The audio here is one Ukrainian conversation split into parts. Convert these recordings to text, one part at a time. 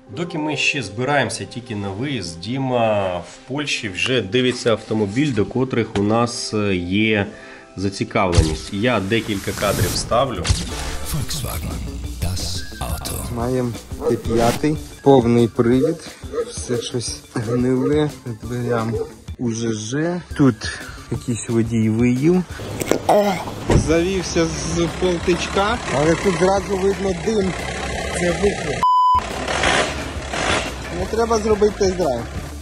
Доки ми ще збираємося тільки на виїзд, Діма в Польщі вже дивиться автомобіль, до котрих у нас є зацікавленість. Я декілька кадрів ставлю. Volkswagen, das Auto. Маємо Т5, повний привід, все щось гниле, дверям УЖЖ. Тут якийсь водій виїв. Завівся з полтичка, але тут зразу видно дим. Це вихлоп. Не треба зробити тест-драйв.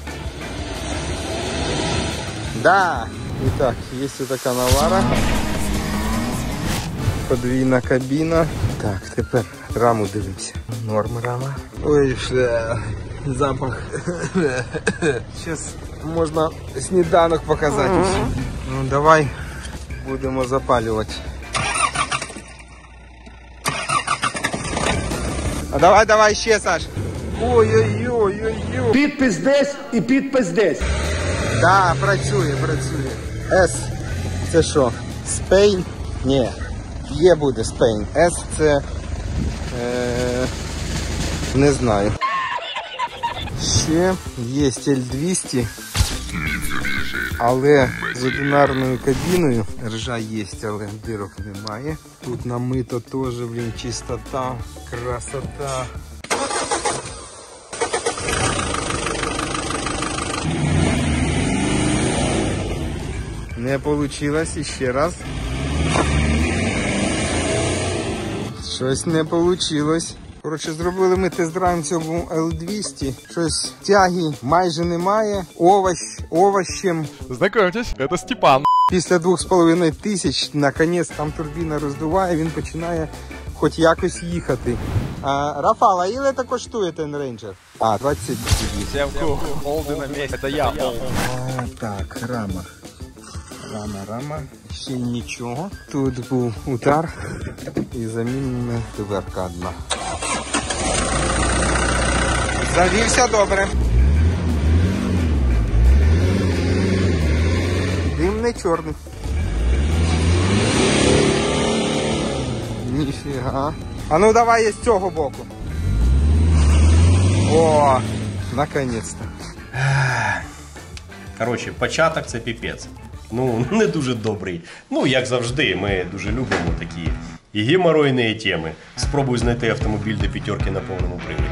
Да. І так, є ось така Навара. Подвійна кабіна. Так, тепер раму дивимося. Норм рама. Ой, запах. Зараз можна сніданок показати. Ну, давай будемо запалювати. А давай ще, Саш. Ой-ой-ой-ой-ой. Підпис десь і підпис десь. Да, працює. С. Це що? Спейн? Ні. Є буде Спейн. С це... не знаю. Ще є L200. Але з одинарною кабіною. Ржа є, але дирок немає. Тут намито теж, блін, чистота, красота. Не получилось, ще раз. Щось не получилось. Коротше, зробили ми тест-драйв цьому L200. Щось тяги майже немає. Овощем. Знайомтесь, це Степан. Після 2500, наконець, там турбіна роздуває, він починає хоч якось їхати. Рафал, а ile це коштує ten Ranger? 20 Сямку, Олди на місці, це я, Олд. Так, рама. Рама. Ще нічого. Тут був удар і замінена дверка одна. Завівся добре. Дим не чорний. Ніфіга. А ну давай з цього боку. О, наконець-то. Коротше, початок це піпець. Ну, не дуже добрий. Ну, як завжди, ми дуже любимо такі і геморройні теми. Спробуй знайти автомобіль до п'ятерки на повному приводі.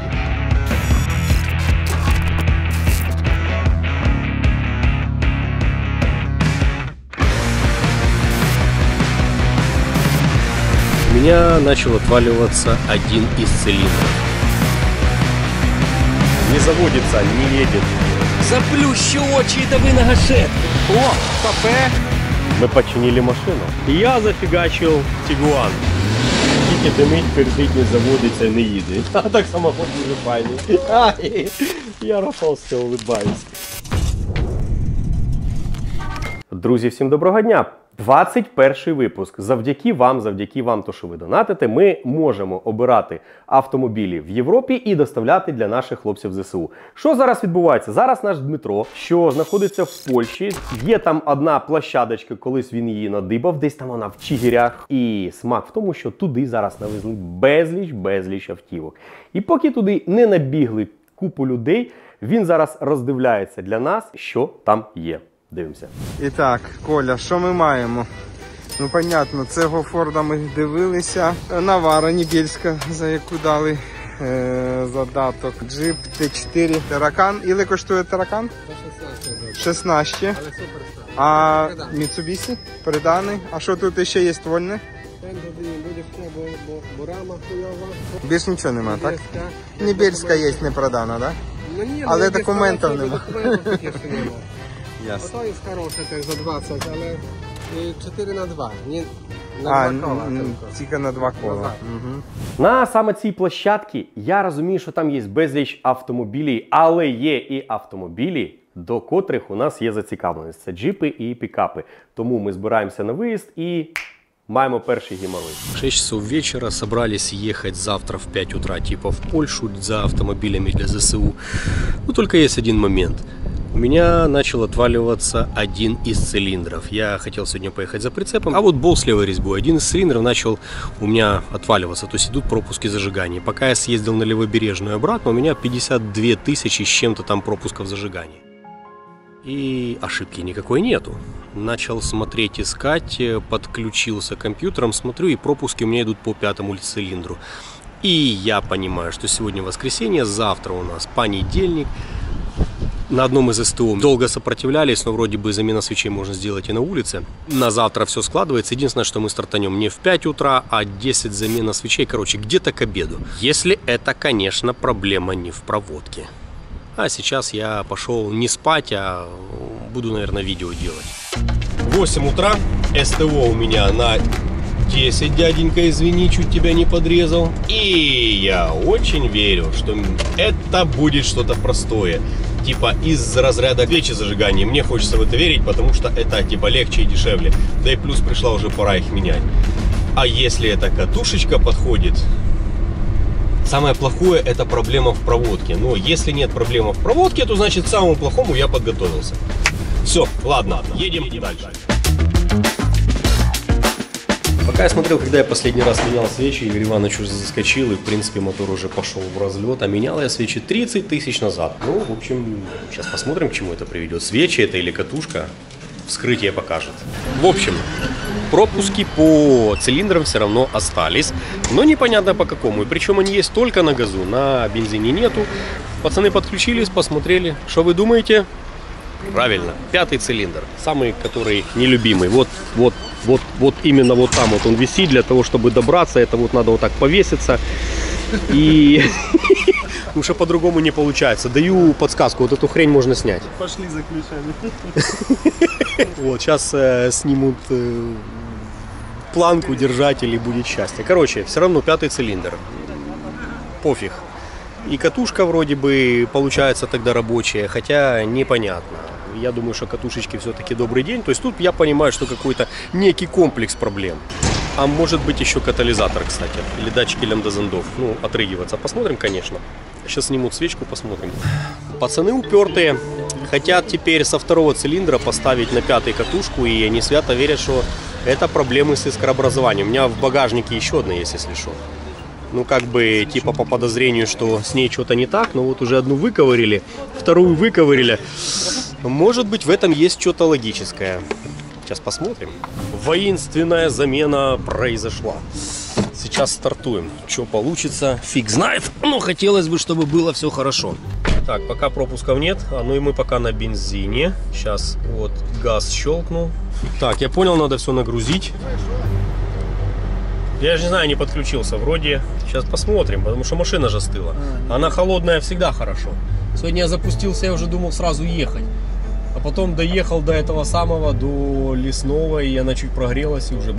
У меня начал отваливаться один из цилиндров. Не заводится, не едет. Заплющу очі та ви на гашет. О, кафе. Мы починили машину. І я зафігачив Тігуан. Тільки димить, пердить, не заводиться, не їде. А так самоход дуже файний. Я Рафалська улыбаюсь. Друзі, всім доброго дня! 21 випуск. Завдяки вам, то що ви донатите, ми можемо обирати автомобілі в Європі і доставляти для наших хлопців ЗСУ. Що зараз відбувається? Зараз наш Дмитро, що знаходиться в Польщі, є там одна площадочка, колись він її надибав, десь там вона в Чигирях. І смак в тому, що туди зараз навезли безліч автівок. І поки туди не набігли купу людей, він зараз роздивляється для нас, що там є. Дивимося. І так, Коля, що ми маємо? Ну, понятно, цього Форда ми дивилися. Навара Нібельська, за яку дали задаток. Джип Т4 Таракан. Іле коштує Таракан? 16. А Mitsubishi? Приданий. А що тут ще є ствольне? Більш нічого немає, так? Нібельська є не продана, так? Але документів немає. To jest хороше też za 20, ale 4 на 2, не на 2 кола. Тільки на 2 кола. На саме цій площадці я розумію, що там є безліч автомобілів, але є і автомобілі, до котрих у нас є зацікавленість. Це джипи і пікапи. Тому ми збираємося на виїзд і маємо перший геморрой. 6 часов вечера, собрались ехать завтра в 5 утра типа в Польшу за автомобилями для ЗСУ. Но только есть один момент. У меня начал отваливаться один из цилиндров. Я хотел сегодня поехать за прицепом, а вот болт с левой резьбой. Один из цилиндров начал у меня отваливаться, то есть идут пропуски зажигания. Пока я съездил на Левобережную обратно, у меня 52 тысячи с чем-то там пропусков зажигания. И ошибки никакой нету. Начал смотреть, искать, подключился к компьютерам, смотрю, и пропуски у меня идут по 5-му цилиндру. И я понимаю, что сегодня воскресенье, завтра у нас понедельник. На одном из СТО долго сопротивлялись, но вроде бы замена свечей можно сделать и на улице. На завтра все складывается. Единственное, что мы стартанем не в 5 утра, а 10 замена свечей. Короче, где-то к обеду. Если это, конечно, проблема не в проводке. А сейчас я пошел не спать, а буду, наверное, видео делать. 8 утра. СТО у меня на 10, дяденька, извини, чуть тебя не подрезал. И я очень верю, что это будет что-то простое. Типа из разряда свечи зажигания. Мне хочется в это верить, потому что это типа легче и дешевле. Да и плюс пришла уже пора их менять. А если эта катушечка подходит, самое плохое это проблема в проводке. Но если нет проблемы в проводке, то значит к самому плохому я подготовился. Все, ладно, едем дальше. Пока я смотрел, когда я последний раз менял свечи, Игорь Иванович уже заскочил, и в принципе мотор уже пошел в разлет, а менял я свечи 30 тысяч назад. Ну, в общем, сейчас посмотрим, к чему это приведет. Свечи это или катушка, вскрытие покажет. В общем, пропуски по цилиндрам все равно остались, но непонятно по какому. И причем они есть только на газу, на бензине нету. Пацаны подключились, посмотрели. Что вы думаете? Правильно, 5-й цилиндр, самый, который нелюбимый. Вот именно вот там вот он висит. Для того, чтобы добраться, это вот надо вот так повеситься. И потому что по-другому не получается. Даю подсказку, вот эту хрень можно снять. Пошли за ключами. Вот, сейчас снимут планку, держатель, и будет счастье. Короче, все равно 5-й цилиндр. Пофиг. И катушка вроде бы получается тогда рабочая, хотя непонятно. Я думаю, что катушечки все-таки добрый день. То есть тут я понимаю, что какой-то некий комплекс проблем. А может быть еще катализатор, кстати. Или датчики лямбда-зондов. Ну, отрыгиваться. Посмотрим, конечно. Сейчас снимут свечку, посмотрим. Пацаны упертые. Хотят теперь со 2-го цилиндра поставить на 5-й катушку. И они свято верят, что это проблемы с искрообразованием. У меня в багажнике еще одна есть, если что. Ну, как бы, типа по подозрению, что с ней что-то не так. Но вот уже одну выковырили, вторую выковырили. Может быть, в этом есть что-то логическое. Сейчас посмотрим. Воинственная замена произошла. Сейчас стартуем. Что получится, фиг знает. Но хотелось бы, чтобы было все хорошо. Так, пока пропусков нет. Ну и мы пока на бензине. Сейчас вот газ щелкнул. Так, я понял, надо все нагрузить. Я же не знаю, не подключился. Вроде сейчас посмотрим, потому что машина же остыла. Она холодная всегда хорошо. Сегодня я запустился, я уже думал сразу ехать. А потом доехал до этого самого, до Лесного, и она чуть прогрелась и уже...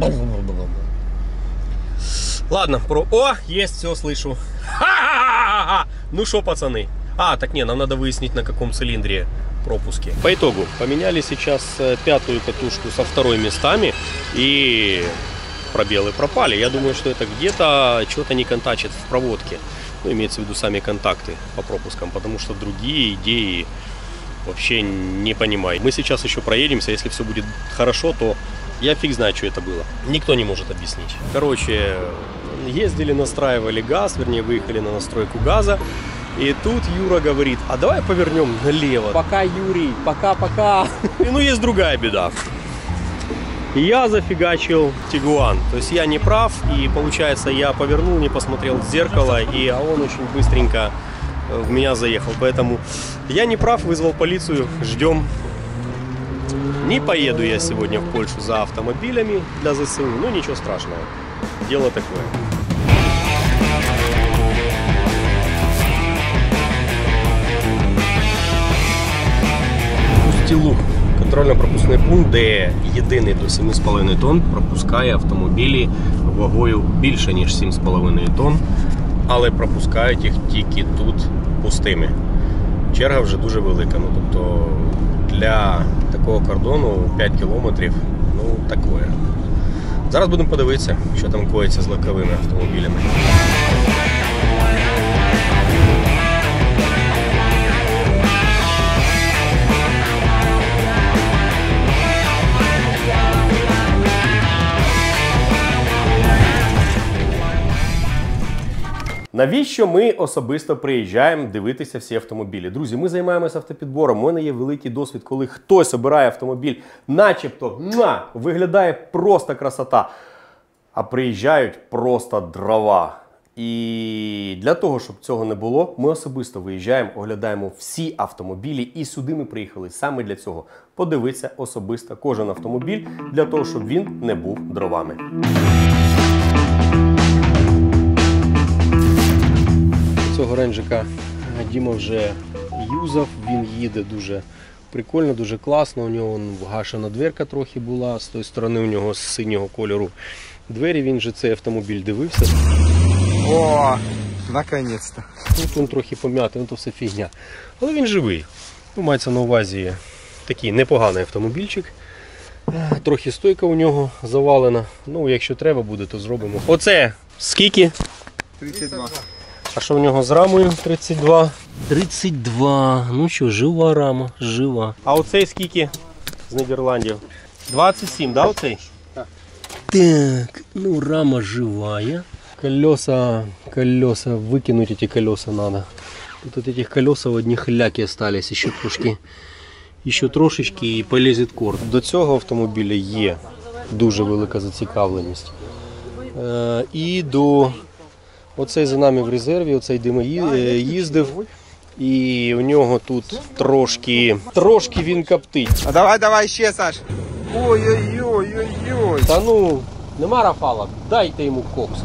Ладно, О, есть, все слышу. Ха-ха-ха-ха! Ну что, пацаны? А, так не, нам надо выяснить, на каком цилиндре пропуски. По итогу, поменяли сейчас 5-ю катушку со 2-й местами, и пробелы пропали. Я думаю, что это где-то что-то не контачит в проводке. Ну, имеется в виду сами контакты по пропускам, потому что другие идеи вообще не понимаю. Мы сейчас еще проедемся, если все будет хорошо, то я фиг знает, что это было. Никто не может объяснить. Короче, ездили, настраивали газ, вернее, выехали на настройку газа. И тут Юра говорит, а давай повернем налево. Пока, Юрий, пока. Ну, есть другая беда. Я зафигачил Тигуан. То есть я не прав, и получается, я повернул, не посмотрел в зеркало, а он очень быстренько в меня заехал. Поэтому я не прав, вызвал полицию, ждем. Не поеду я сегодня в Польшу за автомобилями для ЗСУ, но ничего страшного. Дело такое. Устилуг. Контрольно-пропускний пункт, де єдиний до 7,5 тонн пропускає автомобілі вагою більше, ніж 7,5 тонн, але пропускають їх тільки тут пустими. Черга вже дуже велика, ну, тобто для такого кордону 5 кілометрів, ну, такое. Зараз будемо подивитися, що там коїться з легковими автомобілями. Навіщо ми особисто приїжджаємо дивитися всі автомобілі? Друзі, ми займаємося автопідбором. У мене є великий досвід, коли хтось обирає автомобіль, начебто виглядає просто красота, а приїжджають просто дрова. І для того, щоб цього не було, ми особисто виїжджаємо, оглядаємо всі автомобілі, і сюди ми приїхали саме для цього. Подивитися особисто кожен автомобіль, для того, щоб він не був дровами. Цього ренджика Діма вже юзав, він їде дуже прикольно, дуже класно. У нього вгашена дверка трохи була, з тої сторони у нього з синього кольору двері, він же цей автомобіль дивився. О, наконець-то. Тут він трохи пом'ятий, то все фігня. Але він живий. Мається на увазі такий непоганий автомобільчик. Трохи стойка у нього завалена. Ну, якщо треба буде, то зробимо. Оце скільки? 32. А що в нього з рамою? 32. 32. Ну що, жива рама, жива. А оцей скільки з Нідерландів? 27, да, оцей? Так. Так, ну рама живая. Колеса, выкинуть эти колеса надо. Тут от этих колес одни хляки остались, ще трошечки і полезет корт. До цього автомобіля є дуже велика зацікавленість. І до оцей за нами в резерві, оцей Дима їздив. І у нього тут трошки він коптить. А давай ще, Саш. Ой-ой-ой-ой-ой. Та ну, нема Рафала, дайте йому коксу.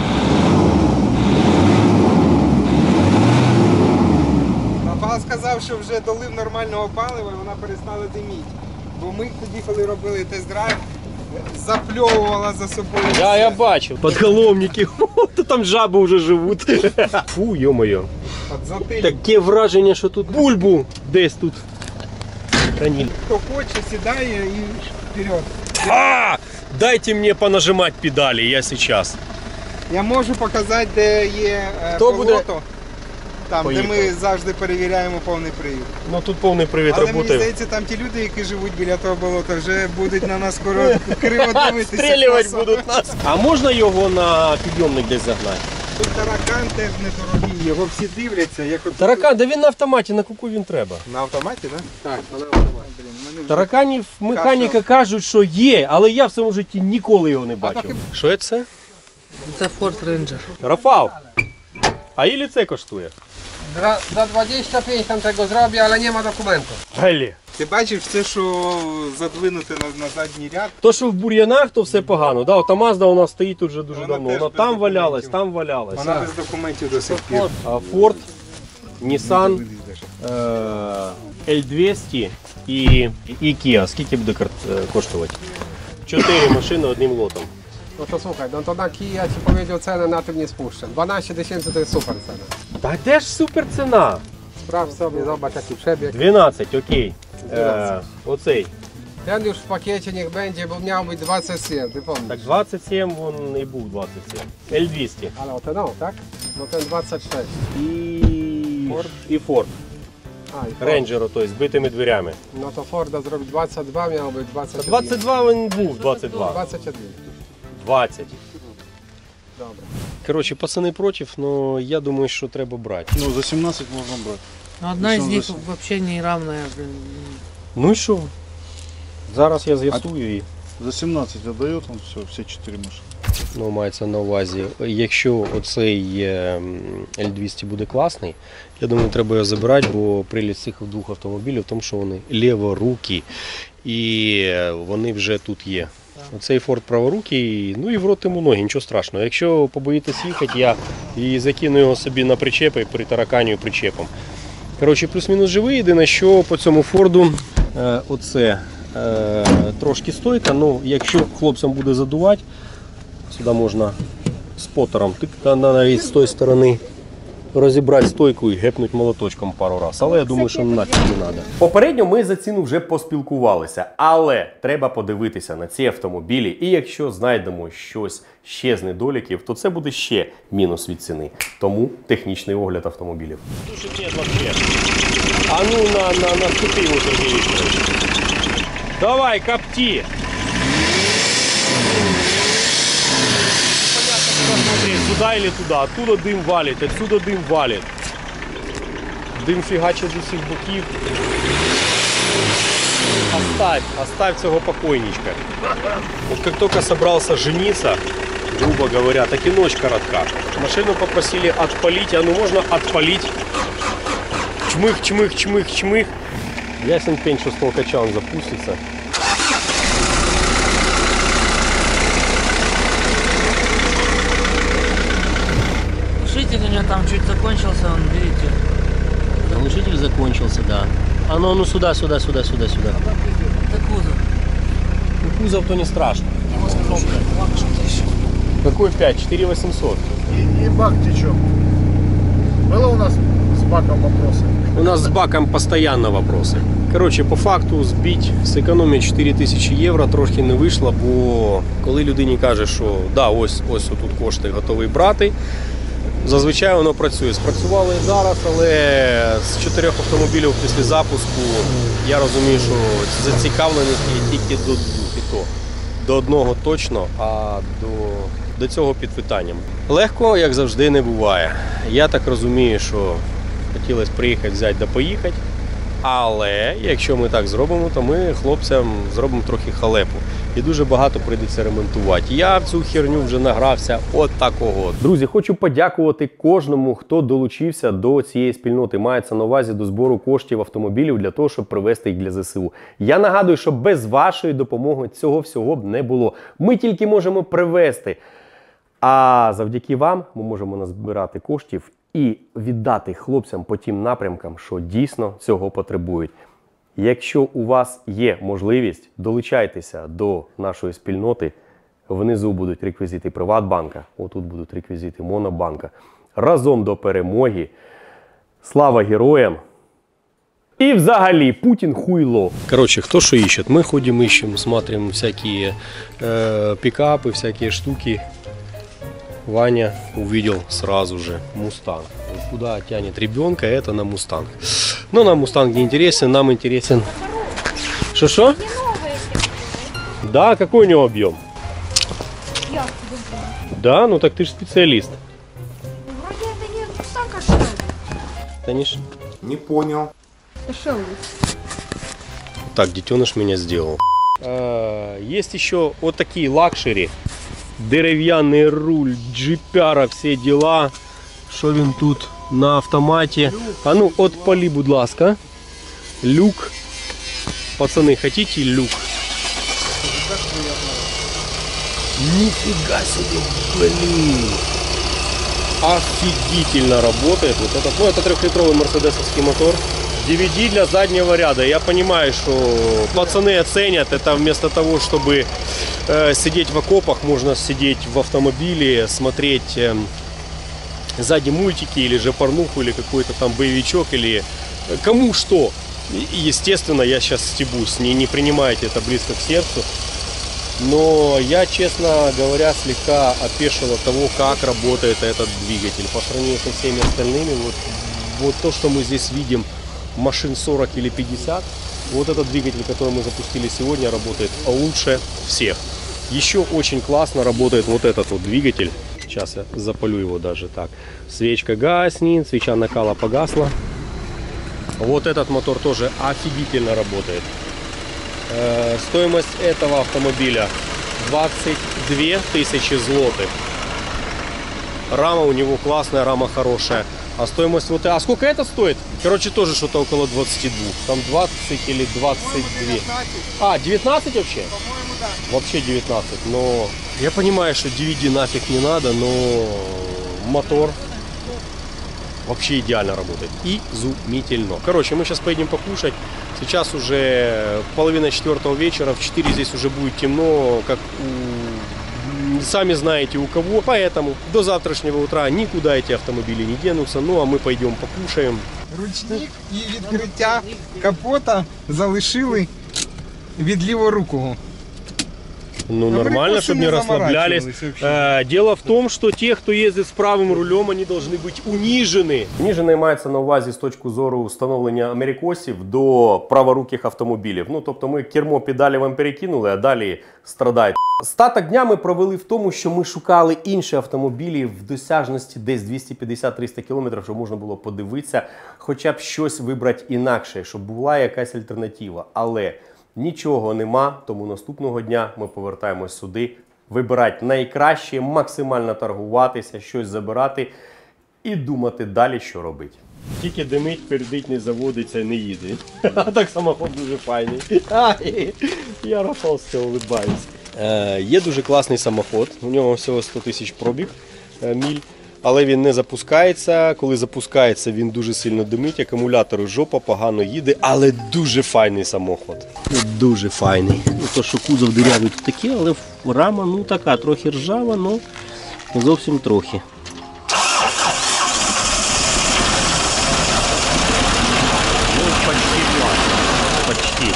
Рафал сказав, що вже долив нормального палива і вона перестала диміти. Бо ми тоді, коли робили тест-драйв, запльовувала за собою. Я бачив. Подголовники, то там жаби вже живуть. Фу, йо-моє. Таке враження, що тут бульбу десь тут хранили. Хто хоче, сідає і вперед. Дайте мені понажимати педалі, я зараз. Я можу показати, де є болото. Там, де ми завжди перевіряємо повний привід. Ну тут повний привід працює. Але працює. мені здається, там ті люди, які живуть біля того болота, вже будуть на нас скоро криво дивитися. Стрілювати будуть нас. А можна його на підйомник десь загнати? Тут таракан теж недорогий, його всі дивляться. Як от... Таракан, да він на автоматі, на куку він треба. На автоматі, так? Так, на автоматі. Тараканів механіка кажуть, що є, але я в своєму житті ніколи його не бачив. Що це? Це Ford Ranger. Рафал, а ілі це коштує? За 25 там tego zrobię, ale nie ma dokumentów. Галі. Ти бачиш, це, що задвинути на задній ряд. То, що в бур'янах, то все погано. Да, ота Мазда у нас стоїть тут вже дуже Вона давно. теж Вона без там документів. валялась, там валялась. Вона без документів до сих пір. А Ford, Nissan, L200 і Kia. Скільки буде коштувати? 4 машини одним lotом. No to słuchaj, no to na kij ja ci powiedział cenę, na tym nie spuszczę. 12 000 to jest super cena. Та де ж супер ціна? Sprawdź sobie, zobacz jaki przebieg. 12, окей. Оцей. Ten już w pakiecie niech będzie, bo miał być 27, ty pomnisz. Так, 27, він і був 27. L200. Ale o ten o, tak? No ten 26. І Ford. A, i Ford. Ranger той, з битими дверями. No to Forda zrobić 22, miał być 21. 22 він був, 22. 21. 20. Dobra. Коротше, пацани проти, але я думаю, що треба брати. Ну, за 17 можно брать. Но одна из Причем них за- вообще не равная. Ну і що? Зараз я з'ясую і... За 17 отдает он все 4 машины. Ну, мається на увазі, якщо оцей L200 буде класний, я думаю, треба його забирати, бо приліт цих двох автомобілів в тому, що вони ліворукі і вони вже тут є. Оцей Ford праворукий, ну і в рот йому ноги, нічого страшного. Якщо побоїтесь їхати, я і закину його собі на причепи і притараканю причепом. Коротше, плюс-мінус живий, єдине, що по цьому Форду оце трошки стойка, ну якщо хлопцям буде задувати, сюди можна спотером навіть з тої сторони розібрати стойку і гепнути молоточком пару разів. Але я думаю, що нафіг не треба. Попередньо ми за ціну вже поспілкувалися, але треба подивитися на ці автомобілі. І якщо знайдемо щось ще з недоліків, то це буде ще мінус від ціни. Тому технічний огляд автомобілів. Дуже тепло. А ну наступи його, Сергій Вікторович. Давай, копти! посмотреть, туда или туда. Оттуда дым валит, отсюда дым валит. Дим фігачить з усіх боків. Оставь цього покойничка. Вот как только собрался жениться, грубо говоря, так и ночь коротка. Машину попросили отпалить, а ну можно отпалить. Чмых, чмых, чмых, чмых. Ясен пень, что с толкача он запустится. Глушитель у меня там чуть закончился, он, видите. Глушитель закончился, да. А ну сюда, сюда, сюда, сюда, сюда. Это кузов. Ну, кузов то не страшно. Какой 5? 4800. И бак течет. Было у нас с баком вопросы? У нас с баком постоянно вопросы. Коротше, по факту збити, зекономити 4000 євро трошки не вийшло, бо коли людині каже, що да, ось отут кошти готовий брати, зазвичай воно працює. Спрацювало і зараз, але з 4 автомобілів після запуску я розумію, що зацікавленість є тільки до 2, і то. До 1 точно, а до цього під питанням. Легко, як завжди, не буває. Я так розумію, що хотілося приїхати, взяти да поїхати. Але якщо ми так зробимо, то ми хлопцям зробимо трохи халепу. І дуже багато прийдеться ремонтувати. Я в цю херню вже награвся от такого. Друзі, хочу подякувати кожному, хто долучився до цієї спільноти. Мається на увазі до збору коштів автомобілів для того, щоб привезти їх для ЗСУ. Я нагадую, що без вашої допомоги цього всього б не було. Ми тільки можемо привезти. А завдяки вам ми можемо назбирати коштів і віддати хлопцям по тим напрямкам, що дійсно цього потребують. Якщо у вас є можливість, долучайтеся до нашої спільноти. Внизу будуть реквізити Приватбанка, отут будуть реквізити Монобанка. Разом до перемоги. Слава героям! И взагалі, Путин хуйло. Короче, кто что ищет? Мы ходим, ищем, смотрим всякие пикапы, всякие штуки. Ваня увидел сразу же Мустанг. Вот куда тянет ребенка, это на Мустанг. Но нам Мустанг не интересен, нам интересен... Что-что? Да, какой у него объем? Да, ну так ты же специалист. Вроде это не Мустанг, а что это? Конечно. Не понял. Это что? Так, детеныш меня сделал. Есть еще вот такие лакшери. Дерев'яний руль, джипяра, всі діла. Що він тут на автоматі? А ну, отпали, будь ласка. Люк. Пацаны, хотите люк? Нифига себе, блин. Офигительно работает. Вот это, ну, это 3-литровый мерседесовский мотор. DVD для заднего ряда. Я понимаю, что пацаны оценят это. Вместо того, чтобы сидеть в окопах, можно сидеть в автомобиле, смотреть сзади мультики или же порнуху, или какой-то там боевичок, или кому что. И, естественно, я сейчас стебусь, не принимайте это близко к сердцу. Но я, честно говоря, слегка опешил от того, как работает этот двигатель. По сравнению со всеми остальными, вот то, что мы здесь видим, машин 40 или 50, вот этот двигатель, который мы запустили сегодня, работает лучше всех. Еще очень классно работает вот этот вот двигатель. Сейчас я запалю его даже так. Свечка гаснет, свеча накала погасла. Вот этот мотор тоже офигительно работает. Стоимость этого автомобиля 22 тысячи злотых. Рама у него классная, рама хорошая. А стоимость вот... А сколько это стоит? Короче, тоже что-то около 22. Там 20 или 22. 19 вообще? По-моему, да. Вообще 19. Но я понимаю, что DVD нафиг не надо, но мотор вообще идеально работает. Изумительно. Короче, мы сейчас поедем покушать. Сейчас уже 3:30 вечера. В 4 здесь уже будет темно, как сами знаете у кого. Поэтому до завтрашнего утра никуда эти автомобили не денутся. Ну а мы пойдем покушаем. Ручник і відкриття капота залишили від ліворукого. Ну, нормально, чтобы не расслаблялись. Дело в том, что те, кто ездит с правым рулем, они должны быть унижены. Унижений мається на увазі з точки зору встановлення америкосів до праворуких автомобілів. Ну, тобто ми кермо педалі вам перекинули, а далі страдають. Статок дня ми провели в тому, що ми шукали інші автомобілі в досяжності десь 250-300 км, щоб можна було подивитися, хоча б щось вибрати інакше, щоб була якась альтернатива. Але нічого нема, тому наступного дня ми повертаємось сюди, вибирати найкраще, максимально торгуватися, щось забирати і думати далі, що робити. Тільки димить, пердить, не заводиться, не їде. А так самоход дуже файний. Я Рафал з цього улыбаюсь. Є дуже класний самоход, у нього всього 100 тисяч пробіг міль, але він не запускається. Коли запускається, він дуже сильно димить, акумулятор жопа, погано їде, але дуже файний самоход. Дуже файний. Ну, то, що кузов дирявий тут таке, але рама, ну така, трохи ржава, ну зовсім трохи. Ну, почти класно. Почти.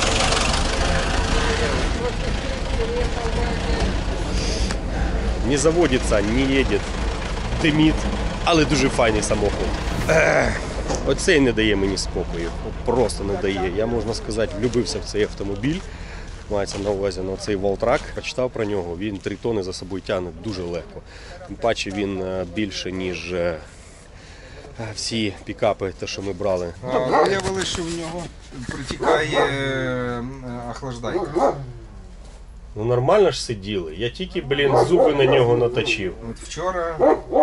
Не заводиться, не їде, димить, але дуже файний самоход. Оцей не дає мені спокою, просто не дає. Я, можна сказати, влюбився в цей автомобіль. Мається на увазі на цей Волтрак. Прочитав про нього, він 3 тони за собою тягне дуже легко. Тим паче він більше, ніж всі пікапи, те, що ми брали. Виявили, що в нього протікає охлаждайка. Ну нормально ж сиділи. Я тільки, зуби на нього наточив. От вчора...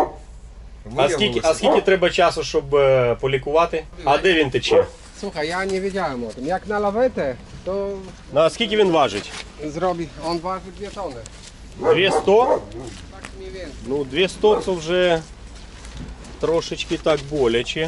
А скільки треба часу, щоб полікувати? А де він тече? Słuchaj, ja nie wiedziałem o tym. Jak na lawetę, to Ну, а скільки він важить? zrobi, on waży 2 tony. 200? Tak mniej więcej. Ну, 200 це вже трошечки так боляче.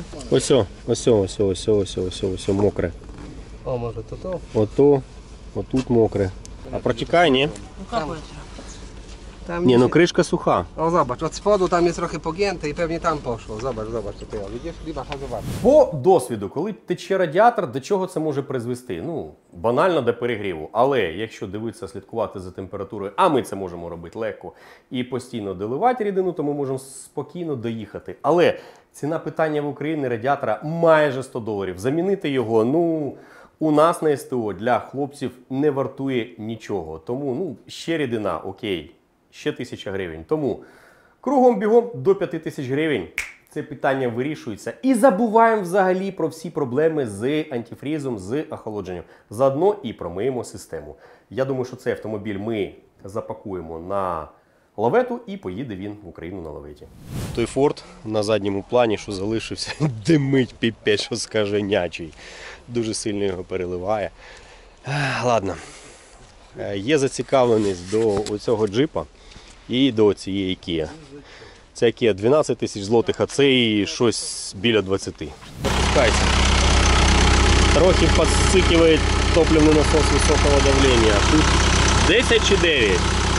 Ось, мокре. O, może to to? Ото, отут мокре. А протікає, ні? Ну капает. Tam Ні, ну кришка суха. O, zobacz, od spodu tam jest trochę pogięte i pewnie tam poszło. Zobacz tutaj, o, widzisz? Libacha, zobacz. По досвіду, коли тече радіатор, до чого це може призвести? Ну, банально до перегріву. Але якщо дивитися, слідкувати за температурою, а ми це можемо робити легко, і постійно доливати рідину, то ми можемо спокійно доїхати. Але ціна питання в Україні радіатора майже $100. Замінити його, ну, у нас на СТО для хлопців не вартує нічого. Тому, ну, ще рідина, окей, ще 1000 гривень. Тому кругом-бігом до 5000 гривень. Це питання вирішується. І забуваємо взагалі про всі проблеми з антифрізом, з охолодженням. Заодно і промиємо систему. Я думаю, що цей автомобіль ми запакуємо на лавету і поїде він в Україну на лаветі. Той Форд на задньому плані, що залишився, димить піпець, що скаженячий. Дуже сильно його переливає. Ладно. Є зацікавленість до цього джипа і до цієї Kia. Це Kia 12 тисяч злотих, а цей щось біля 20. Запускайся. Трохи підсикує топливний насос високого давлення. Тут 10 чи 9?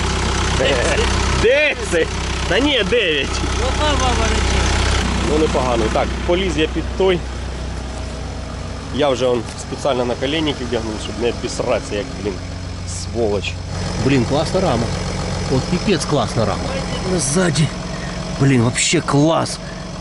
10! Та ні, 9! Ну непогано. Так, поліз я під той. Я вже спеціально на коленники вдягнув, щоб не обісратися, як, сволоч. Блин, классная рама. Вот пипец классная рама. Сзади. Блин, вообще класс.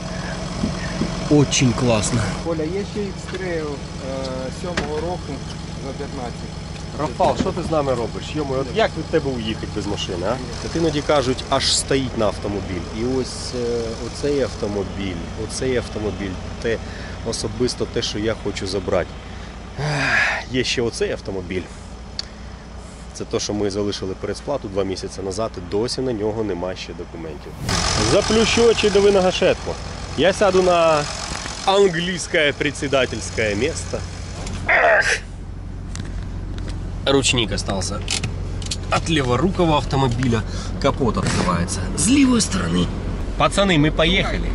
Очень классно. Коля, є ще X3 7-го року за 15. Рафал, що ти з нами робиш? Йому, от як від тебе уїхати без машини, а? От іноді кажуть, аж стоїть на автомобіль. І ось оцей автомобіль, це особисто те, що я хочу забрати. Є ще оцей автомобіль. Це те, що ми залишили передсплату 2 місяці назад, і досі на нього немає ще документів. Заплющу очі, диви на гашетку. Я сяду на англійське председательське місце. Ручник остался от леворукого автомобиля. Капот открывается с левой стороны. Пацаны, мы поехали.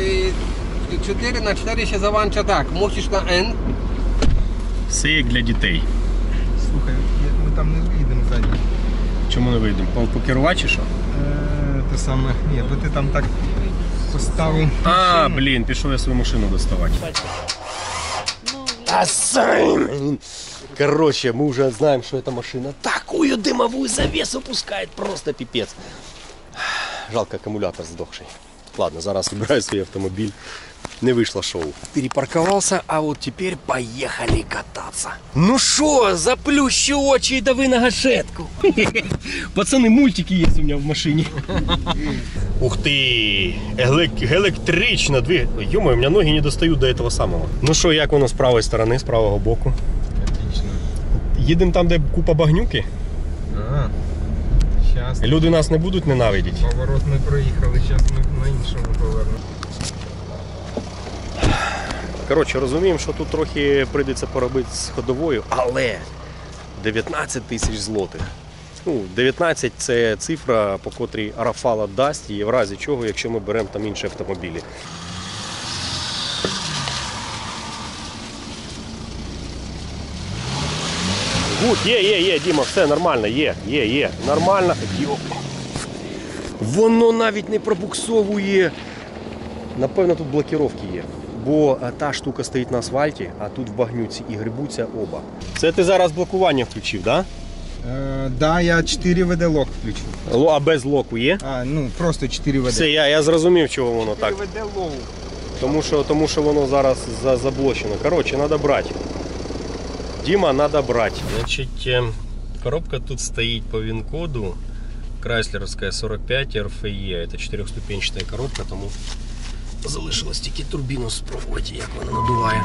4x4 się załącza tak, musisz na N. Все як для дітей. Слухай, ми там не виїдемо ззаді. Чому не вийдемо? Покерувати чи що? Те саме, ні, бо ти там так поставив. А, блін, пішов я свою машину доставати. Короче, мы уже знаем, что эта машина такую дымовую завесу пускает, просто пипец. Жалко, аккумулятор сдохший. Ладно, зараз собираю свой автомобиль. Не вышло шоу. Перепарковался, а вот теперь поехали кататься. Ну шо, заплющу очі і дави на гашетку. Пацаны, мультики есть у меня в машине. Ух ты! Электрично двигатель. Ё-моё, у меня ноги не достают до этого самого. Ну что, як воно з правої сторони, з правого боку? Отлично. Їдемо там, де купа багнюки. Щас. Люди нас не будуть ненавидіти. Поворот ми проїхали, зараз ми на іншому повернемо. Коротше, розуміємо, що тут трохи прийдеться поробити з ходовою, але 19 тисяч злотих. Ну, 19 – це цифра, по котрій Рафала дасть, і в разі чого, якщо ми беремо там інші автомобілі. Гуд, є, Діма, все нормально, є, нормально. Йо. Воно навіть не пробуксовує. Напевно, тут блокировки є. Бо та штука стоїть на асфальті, а тут в багнюці і грибуться оба. Це ти зараз блокування включив, так? Да, я 4 ВД-лок включив. А без локу є? Ну, просто 4 ВД. Все, я зрозумів, чого воно 4 так. ВД-лоу. Тому що воно зараз заблочено. Коротше, треба брати. Діма, треба брати. Значить, коробка тут стоїть по ВІН-коду. Крайслеровська 45 RFE. Це 4-ступенчата коробка, тому залишилось тільки турбіну спробувати, як вона надуває.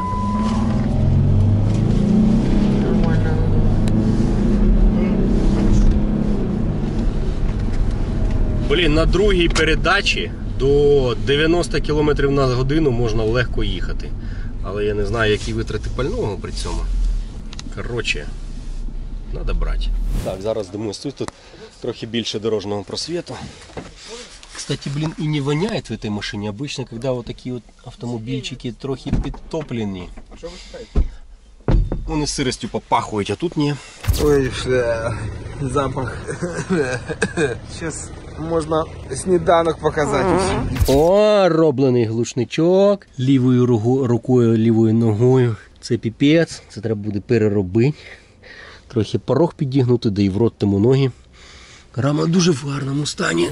Блін, на другій передачі до 90 км на годину можна легко їхати. Але я не знаю, які витрати пального при цьому. Коротше, треба брати. Так, зараз демонструю. Тут трохи більше дорожнього просвіту. Кстати, блин, и не воняет в этой машине. Обычно, когда вот такие вот автомобильчики трохи підтоплені. А що ви шукаєте? Вони сиростю попахують, а тут ні. Ой, запах. Зараз можна сніданок показати. О, роблений глушничок. Лівою рукою, лівою ногою. Це піпець, це треба буде переробити. Трохи порог підігнути, да і в рот тому ноги. Рама дуже в гарному стані.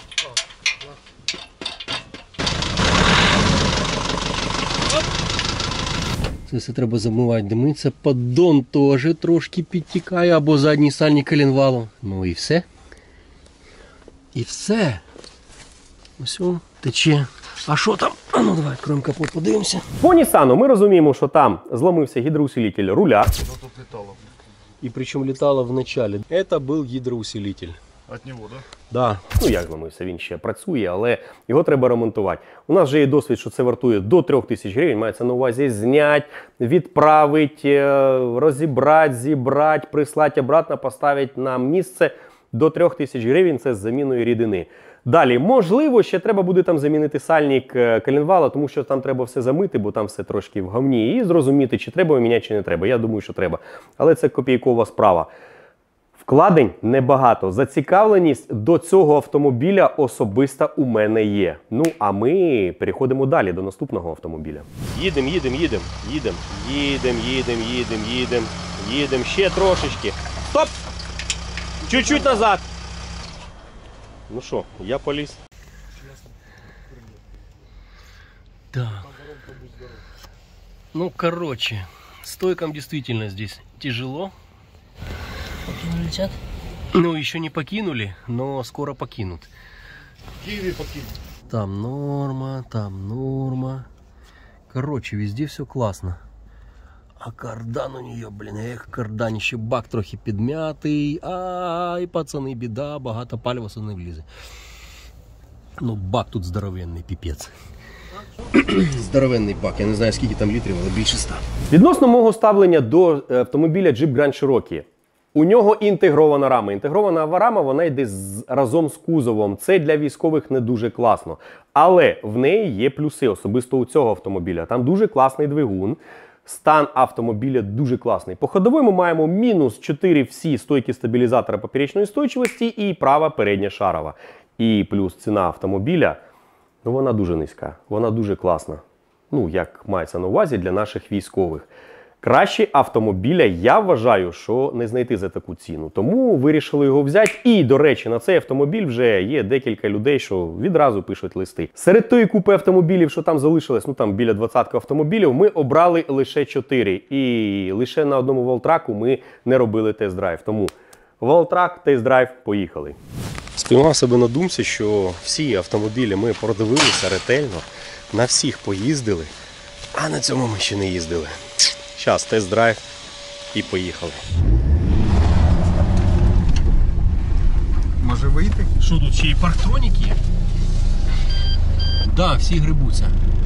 Це все треба замивати, димиться. Поддон теж трошки підтікає, або задній сальник коленвалу. Ну і все. І все. Ось он тече. А що там? А ну давай, відкроємо капот, подивимося. По Нісану ми розуміємо, що там зломився гідроусилитель руля. І причому літало в началі. Це був гідроусилитель. От него, да? Да. Ну як зломився, він ще працює, але його треба ремонтувати. У нас вже є досвід, що це вартує до 3000 гривень. Мається на увазі зняти, відправити, розібрати, зібрати, прислати обратно, поставити на місце. До 3000 гривень це з заміною рідини. Далі, можливо, ще треба буде там замінити сальник коленвала, тому що там треба все замити, бо там все трошки в говні. І зрозуміти, чи треба міняти, чи не треба. Я думаю, що треба. Але це копійкова справа. Вкладень небагато. Зацікавленість до цього автомобіля особиста у мене є. Ну, а ми переходимо далі до наступного автомобіля. Їдемо. Ще трошечки. Стоп! Чуть-чуть назад. Ну що, я поліз. Так. Ну, короче, стойкам действительно здесь тяжело. Летят? Ну, еще не покинули, но скоро покинут. Киеве покинь. Там норма. Короче, везде все классно. А кардан у нее, блин, карданище, бак трохи підмятий. Ай, пацани, біда, багато палива не влізе. Ну, бак тут здоровенний, піпець. Здоровенний бак, я не знаю, скільки там літрів, але більше 100. Відносно мого ставлення до автомобіля Jeep Grand Cherokee. У нього інтегрована рама. Інтегрована рама, вона йде разом з кузовом. Це для військових не дуже класно. Але в неї є плюси, особисто у цього автомобіля. Там дуже класний двигун. Стан автомобіля дуже класний. По ходовій ми маємо мінус 4 всі стойки стабілізатора поперечної стойчивості і права передня шарова. І плюс ціна автомобіля, ну вона дуже низька, вона дуже класна. Ну, як мається на увазі для наших військових. Краще автомобіля я вважаю, що не знайти за таку ціну. Тому вирішили його взяти. І, до речі, на цей автомобіль вже є декілька людей, що відразу пишуть листи. Серед тої купи автомобілів, що там залишилось, ну там біля 20 автомобілів, ми обрали лише 4. І лише на одному Валтраку ми не робили тест-драйв. Тому Валтрак, тест-драйв, поїхали. Спіймав себе на думці, що всі автомобілі ми продивилися ретельно, на всіх поїздили, а на цьому ми ще не їздили. Зараз тест-драйв і поїхали. Може вийти? Що тут, ще й парктронік є? Да, всі грибуться.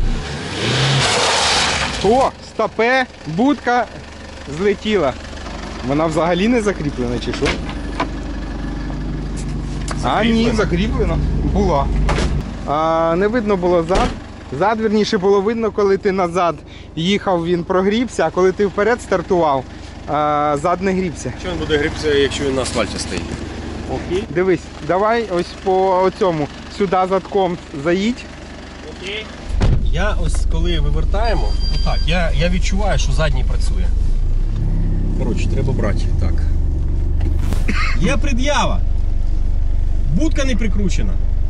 О, стопе, будка злетіла. Вона взагалі не закріплена чи що? А, ні, закріплена. Була. Не видно було зад. Зад, вірніше, було видно, коли ти назад їхав, він прогрівся, а коли ти вперед стартував, зад не грівся. Що він буде грібся, якщо він на асфальті стоїть? Окей. Дивись, давай ось по цьому, сюди задком заїдь. Окей. Я ось коли вивертаємо, отак, я відчуваю, що задній працює. Коротше, треба брати. Так. Є пред'ява. Будка не прикручена.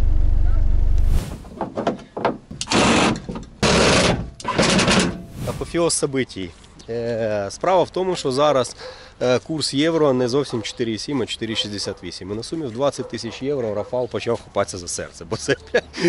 Апофеоз событий. Справа в тому, що зараз курс євро не зовсім 4,7, а 4,68. І на сумі в 20 тисяч євро Рафал почав хапатися за серце, бо це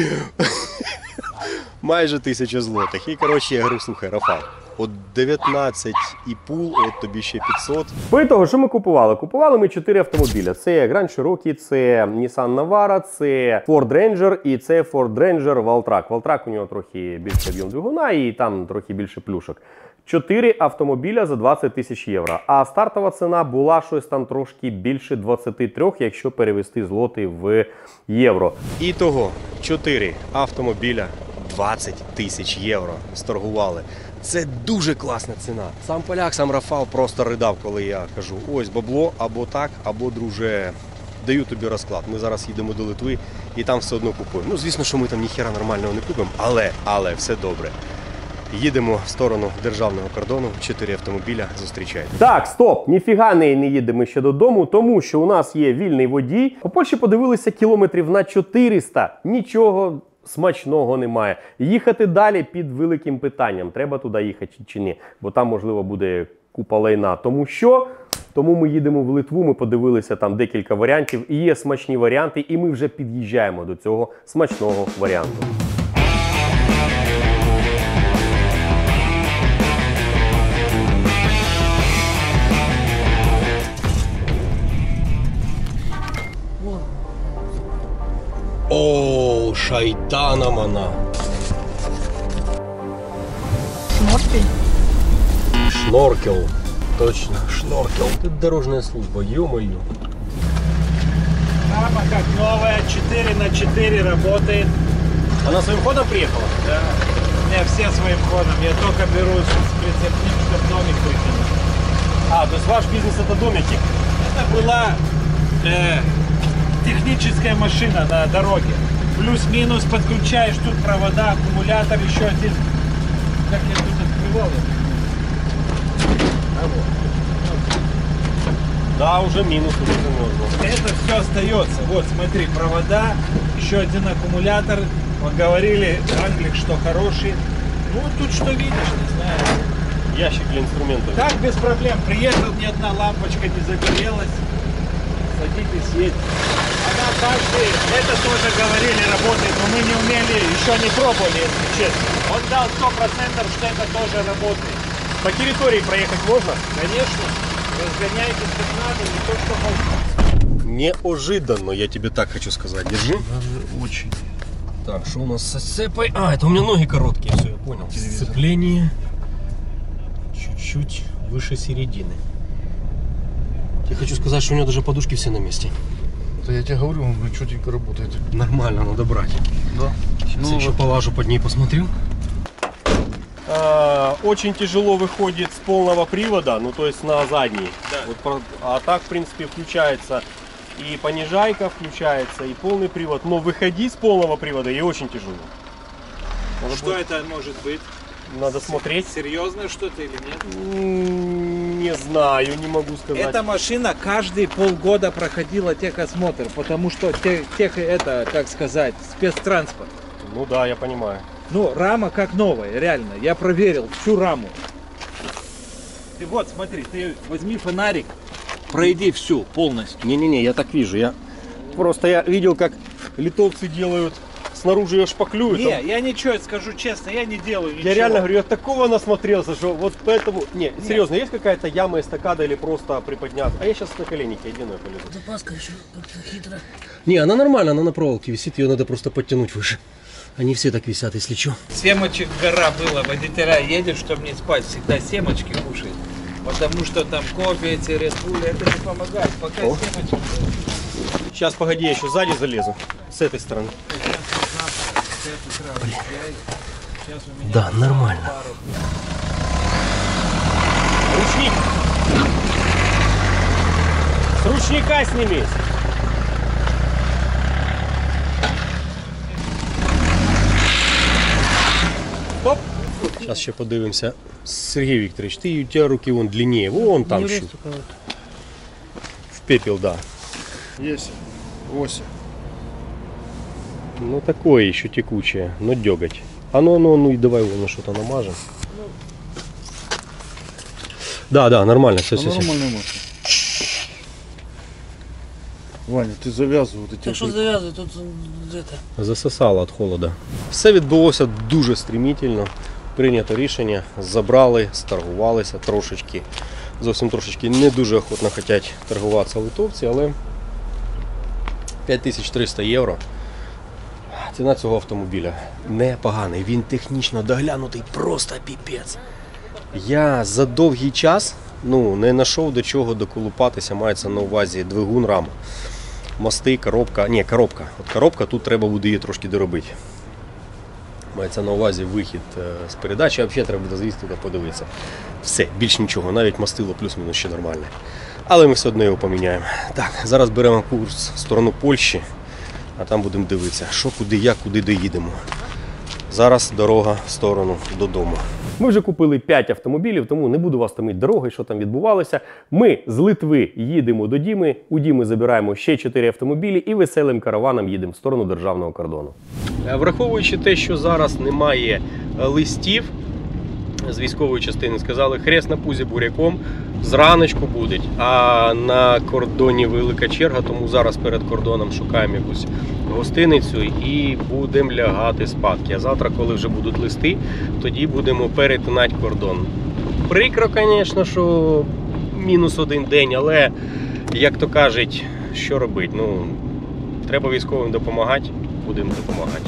майже 1000 злотих. І, коротше, я говорю, слухай, Рафал, от 19 і пул, от тобі ще 500. По ітогу, що ми купували? Купували ми 4 автомобіля. Це Grand Cherokee, це Nissan Navara, це Ford Ranger і це Ford Ranger Valtrak. Valtrak у нього трохи більше об'єм двигуна і там трохи більше плюшок. 4 автомобіля за 20 тисяч євро. А стартова ціна була щось там трошки більше 23, якщо перевести злоти в євро. Ітого 4 автомобіля 20 тисяч євро сторгували. Це дуже класна ціна. Сам поляк, сам Рафал просто ридав, коли я кажу, ось бабло, або так, або, друже, даю тобі розклад. Ми зараз їдемо до Литви і там все одно купуємо. Ну, звісно, що ми там ніхера нормального не купимо, але все добре. Їдемо в сторону державного кордону, 4 автомобіля, зустрічайте. Так, стоп, ніфіга не їдемо ще додому, тому що у нас є вільний водій. По Польщі подивилися кілометрів на 400, нічого смачного немає. Їхати далі під великим питанням, треба туди їхати чи ні, бо там, можливо, буде купа лайна. Тому ми їдемо в Литву, ми подивилися там декілька варіантів, і є смачні варіанти, і ми вже під'їжджаємо до цього смачного варіанту. О, шайтана мана. Шноркель. Шноркел. Точно, шноркел. Тут дорожная служба, ё-моё. Рама как новая, 4х4 работает. Она своим ходом приехала? Да. Не все своим ходом. Я только беру с прицепным, чтобы домик прикинуть. А, то есть ваш бизнес это домики? Это была техническая машина на дороге. Плюс-минус подключаешь тут провода, аккумулятор, еще один. Как я тут открывал? А вот. Да, уже минус, уже можно. Это все остается. Вот, смотри, провода, еще один аккумулятор. Поговорили, Англик, что хороший. Ну, тут что видишь, не знаю. Ящик для инструментов. Так, без проблем. Приехал, ни одна лампочка не загорелась. Садитесь, едь. Она каждый, это тоже говорили, работает, но мы не умели, еще не пробовали, если честно. Он дал 100%, что это тоже работает. По территории проехать можно? Конечно, разгоняйтесь как надо, не то что можно. Неожиданно, я тебе так хочу сказать. Держи. Даже очень. Так, что у нас со сцепой? А, это у меня ноги короткие, все, я понял. Сцепление чуть-чуть выше середины. Я хочу сказать, что у него даже подушки все на месте. Да я тебе говорю, он четенько работает. Нормально, надо брать. Да. Сейчас я еще полажу под ней, посмотрю. Очень тяжело выходит с полного привода, ну то есть на задний. Да. Вот, а так, в принципе, включается и понижайка включается, и полный привод. Но выходить с полного привода ей очень тяжело. Что это может быть? Надо смотреть. Серьезно что-то или нет? Не знаю, не могу сказать. Эта машина каждые полгода проходила техосмотр, потому что это, как сказать, спецтранспорт. Ну да, я понимаю. Ну, рама как новая, реально. Я проверил всю раму. Ты вот, смотри, ты возьми фонарик, пройди всю полностью. Не-не-не, я так вижу. Я видел, как литовцы делают, снаружи ее шпаклюют. Не, я ничего, скажу честно, я не делаю ничего. Я реально говорю, я такого насмотрелся, что вот поэтому... Не, серьезно, есть какая-то яма, эстакада или просто приподняться? А я сейчас на коленнике одену и полезу. Запаска еще как-то хитро. Не, она нормально, она на проволоке висит, ее надо просто подтянуть выше. Они все так висят, если что. Семочек гора было, водителя едешь, чтобы не спать, всегда семочки кушает. Потому что там кофе, эти редпули, это не помогает, пока семочки. Сейчас, погоди, я еще сзади залезу, с этой стороны. Да, нормально. Ручник! С ручника сними! Стоп! Сейчас ще подивимося. Сергей Викторович, у тебя руки вон длиннее, вон там еще. В пепел, да. Есть. 8. Ну такое еще текучее, но деготь. Ну и давай его на что-то намажем. Да, нормально, все. Нормальная масло. Ваня, ти зав'язуй вот эти. Так що зав'язуй, тут где-то. Засосало від холода. Все відбулося дуже стремительно. Прийнято рішення, забрали, сторгувалися трошечки. Зовсім трошечки не дуже охотно хочуть торгуватися литовці, але 5300 євро. Ціна цього автомобіля непоганий, він технічно доглянутий, просто піпець. Я за довгий час не знайшов до чого доколупатися, мається на увазі двигун, рама. Мости, коробка, От коробка, тут треба буде її трошки доробити. Мається на увазі вихід з передачі, взагалі треба буде з'їсти туди подивитися. Все, більш нічого, навіть мастило плюс-мінус ще нормальне. Але ми все одно його поміняємо. Так, зараз беремо курс в сторону Польщі, а там будемо дивитися, що, куди, як, куди доїдемо. Зараз дорога в сторону додому. Ми вже купили 5 автомобілів, тому не буду вас томити дорогою, що там відбувалося. Ми з Литви їдемо до Діми, у Діми забираємо ще 4 автомобілі і веселим караваном їдемо в сторону державного кордону. Враховуючи те, що зараз немає листів з військової частини, сказали, хрест на пузі буряком, зраночку буде, а на кордоні велика черга, тому зараз перед кордоном шукаємо якусь гостиницю і будемо лягати спадки. А завтра, коли вже будуть листи, тоді будемо перетинати кордон. Прикро, звісно, що мінус один день, але, як то кажуть, що робити? Треба військовим допомагати, будемо допомагати.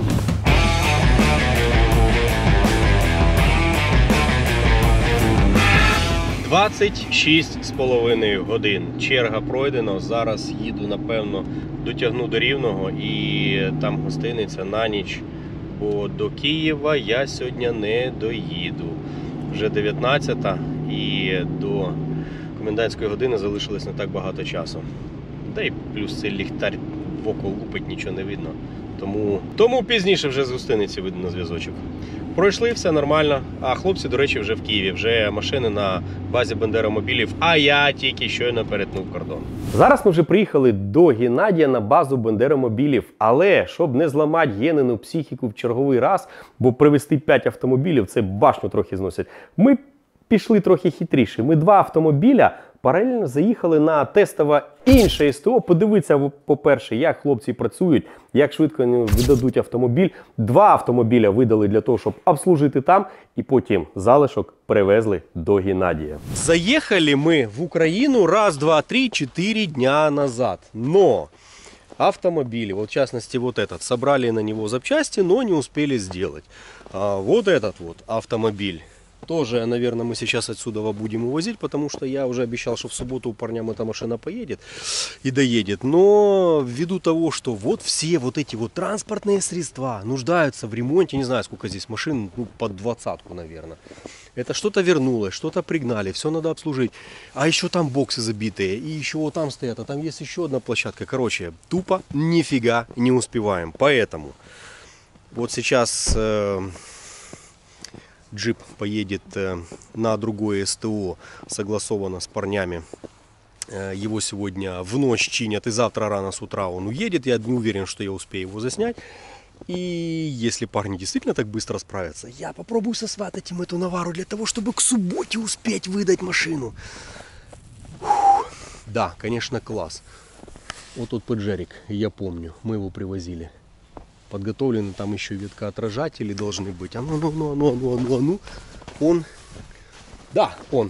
26,5 годин. Черга пройдена. Зараз їду, напевно, дотягну до Рівного і там гостиниця на ніч. Бо до Києва я сьогодні не доїду. Вже 19-та і до комендантської години залишилось не так багато часу. Та й плюс цей ліхтар в око лупить, нічого не видно. Тому пізніше вже з гостиниці вийду на зв'язочок. Пройшли, все нормально. А хлопці, до речі, вже в Києві. Вже машини на базі Бандеромобілів, а я тільки щойно перетнув кордон. Зараз ми вже приїхали до Геннадія на базу Бандеромобілів. Але, щоб не зламати Генину психіку в черговий раз, бо привезти 5 автомобілів, це башню трохи зносять, ми пішли трохи хитріше. Ми 2 автомобіля паралельно заїхали на тестове інше СТО, подивитися, по-перше, як хлопці працюють, як швидко вони видадуть автомобіль. 2 автомобіля видали для того, щоб обслужити там, і потім залишок привезли до Геннадія. Заїхали ми в Україну раз, два, три, 4 дня назад. Но автомобили, вот в частности вот этот, собрали на него запчасти, но не успели сделать. Вот этот вот автомобиль. Тоже, наверное, мы сейчас отсюда будем увозить, потому что я уже обещал, что в субботу парням эта машина поедет и доедет. Но ввиду того, что вот все вот эти вот транспортные средства нуждаются в ремонте, не знаю, сколько здесь машин, под 20-ку, наверное. Это что-то вернулось, что-то пригнали, все надо обслужить. А еще там боксы забитые, и еще вот там стоят, а там есть еще одна площадка. Короче, тупо нифига не успеваем. Поэтому вот сейчас джип поедет на другое СТО, согласовано с парнями. Его сегодня в ночь чинят, и завтра рано с утра он уедет. Я не уверен, что я успею его заснять. И если парни действительно так быстро справятся, я попробую сосватать им эту навару для того, чтобы к субботе успеть выдать машину. Фух. Да, конечно, класс. Вот тот поджерик, я помню, мы его привозили. Подготовлены там еще веткоотражатели должны быть. А ну. Он. Да, он.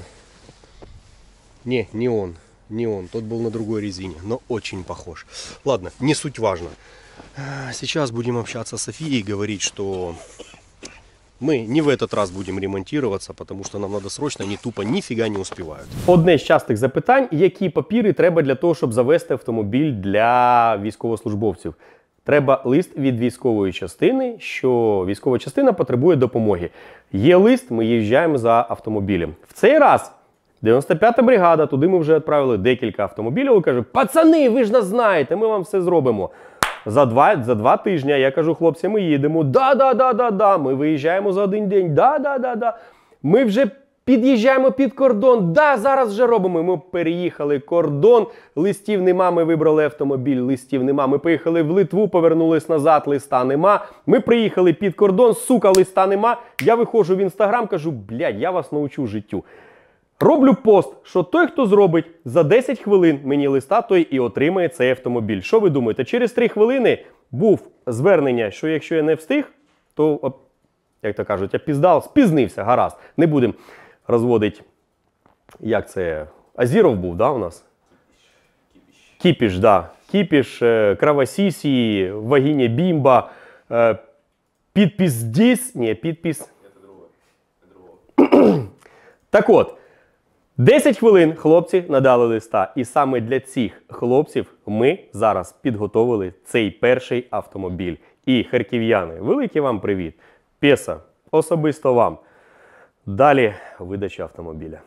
Не он. Не он. Тот был на другой резине, но очень похож. Ладно, не суть важно. Сейчас будем общаться с Софией и говорить, что мы не в этот раз будем ремонтироваться, потому что нам надо срочно, они тупо нифига не успевают. Одне з частих запитань, які папіри треба для того, щоб завести автомобіль для військовослужбовців. Треба лист від військової частини, що військова частина потребує допомоги. Є лист, ми їжджаємо за автомобілем. В цей раз 95-та бригада, туди ми вже відправили декілька автомобілів, і каже, пацани, ви ж нас знаєте, ми вам все зробимо. За два тижні я кажу, хлопці, ми їдемо, да, ми виїжджаємо за один день, да. Ми вже під'їжджаємо під кордон, да, зараз вже робимо. Ми переїхали кордон, листів нема, ми вибрали автомобіль, листів нема. Ми поїхали в Литву, повернулись назад, листа нема. Ми приїхали під кордон, сука, листа нема. Я виходжу в Інстаграм, кажу, блядь, я вас научу життю. Роблю пост, що той, хто зробить за 10 хвилин мені листа, той і отримає цей автомобіль. Що ви думаєте? Через 3 хвилини був звернення, що якщо я не встиг, то, як то кажуть, я спізнився, гаразд. Не будемо розводити, як це, Азіров був, да, у нас? Кіпіш, да. Кіпіш, Кравосісі, Вагіня Бімба, підпис здесь, ні, підпис... Так от, 10 хвилин хлопці надали листа, і саме для цих хлопців ми зараз підготовили цей перший автомобіль. І харків'яни, великий вам привіт. Песа, особисто вам. Далі видача автомобіля.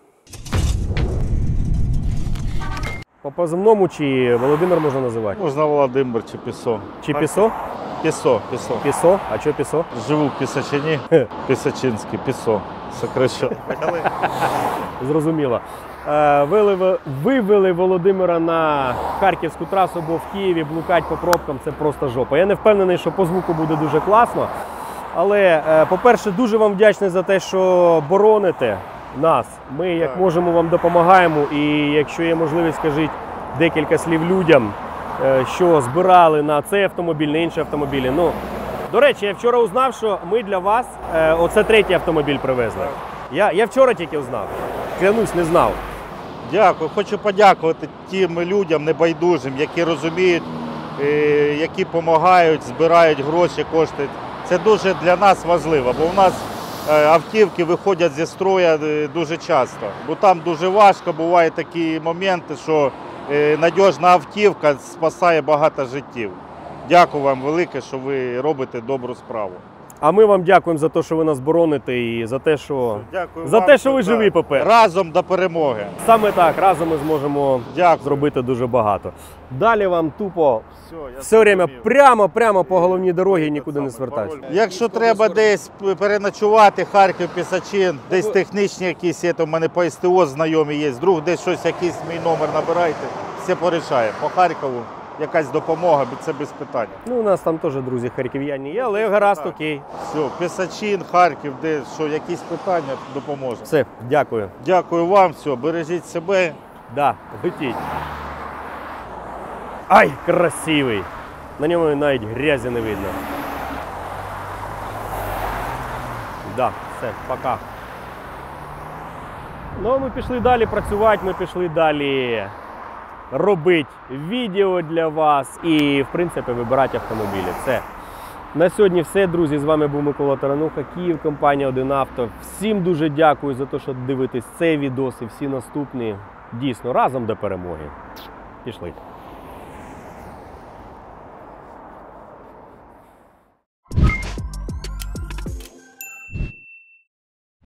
По позивному чи Володимир можна називати? Можна Володимир чи Пісо. Чи Пісо? Пісо. Пісо? А чого Пісо? Живу в Пісачині, Пісачинський, Пісо. Сокращенно. Зрозуміло. Вивели Володимира на Харківську трасу, бо в Києві блукать по пробкам – це просто жопа. Я не впевнений, що по звуку буде дуже класно. Але, по-перше, дуже вам вдячний за те, що бороните нас. Ми, як можемо, вам допомагаємо. І якщо є можливість, скажіть декілька слів людям, що збирали на цей автомобіль, на інші автомобілі. Ну, до речі, я вчора узнав, що ми для вас оце третій автомобіль привезли. Я вчора тільки узнав. Клянусь, не знав. Дякую. Хочу подякувати тим людям небайдужим, які розуміють, які допомагають, збирають гроші, кошти. Це дуже для нас важливо, бо у нас автівки виходять зі строю дуже часто. Бо там дуже важко, бувають такі моменти, що надіжна автівка спасає багато життів. Дякую вам велике, що ви робите добру справу. А ми вам дякуємо за те, що ви нас бороните і за те, що, ви живі, по-перше. Разом до перемоги. Саме так, разом ми зможемо зробити дуже багато. Далі вам тупо все время прямо по головній дорозі, нікуди не звертатися. Якщо треба десь переночувати, Харків, Пісачин, десь технічні якісь, у мене по СТО знайомі є, вдруг десь щось, якийсь мій номер набирайте, все порішає. По Харкову якась допомога, це без питань. Ну, у нас там теж друзі харків'яні є, але гаразд, окей. Все, Пісачин, Харків, де що, якісь питання, допоможе. Все, дякую. Дякую вам, все, бережіть себе. Да, летіть. Ай, красивий. На ньому навіть грязі не видно. Да, все, пока. Ну, ми пішли далі працювати, ми пішли далі робити відео для вас і, в принципі, вибирати автомобілі. Все. На сьогодні все, друзі. З вами був Микола Тарануха, Київ, компанія 1 Авто. Всім дуже дякую за те, що дивитесь цей відос і всі наступні. Дійсно, разом до перемоги. Пішли.